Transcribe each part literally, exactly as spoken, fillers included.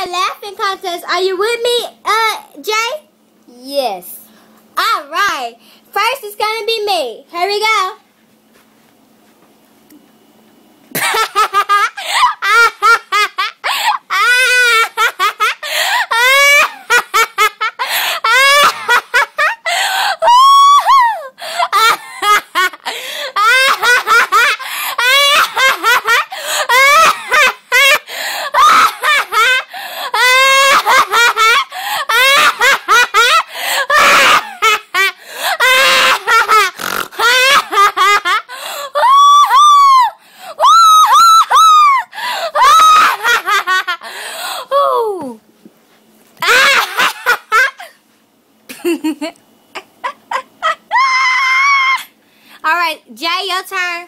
Laughing contest. Are you with me, uh, Jay? Yes. All right. First, it's gonna be me. Here we go. All right, Jay, your turn.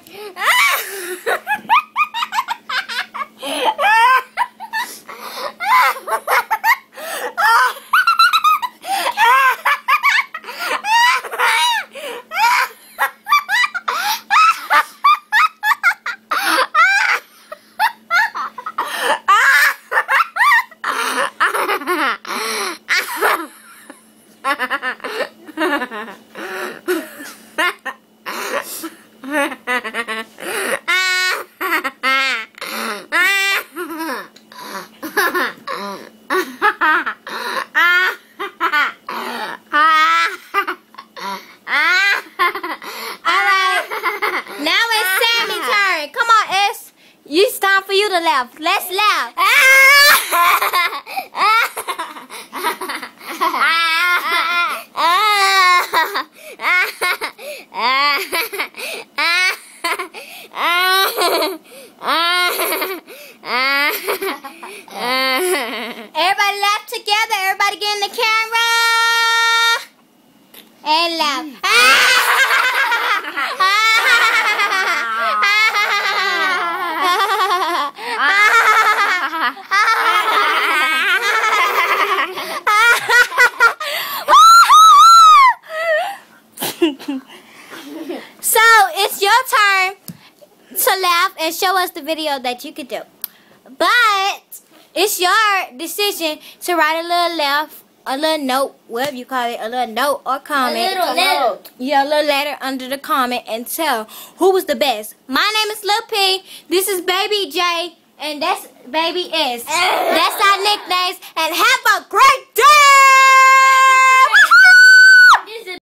It's time for you to laugh. Let's laugh. Everybody laugh together. Everybody get in the camera and laugh. So it's your turn to laugh and show us the video that you could do. But it's your decision to write a little laugh, a little note, whatever you call it, a little note or comment. A little letter. Yeah, a little letter under the comment and tell who was the best. My name is Lil P. This is Baby J. And that's Baby S. That's our nicknames. And have a great day!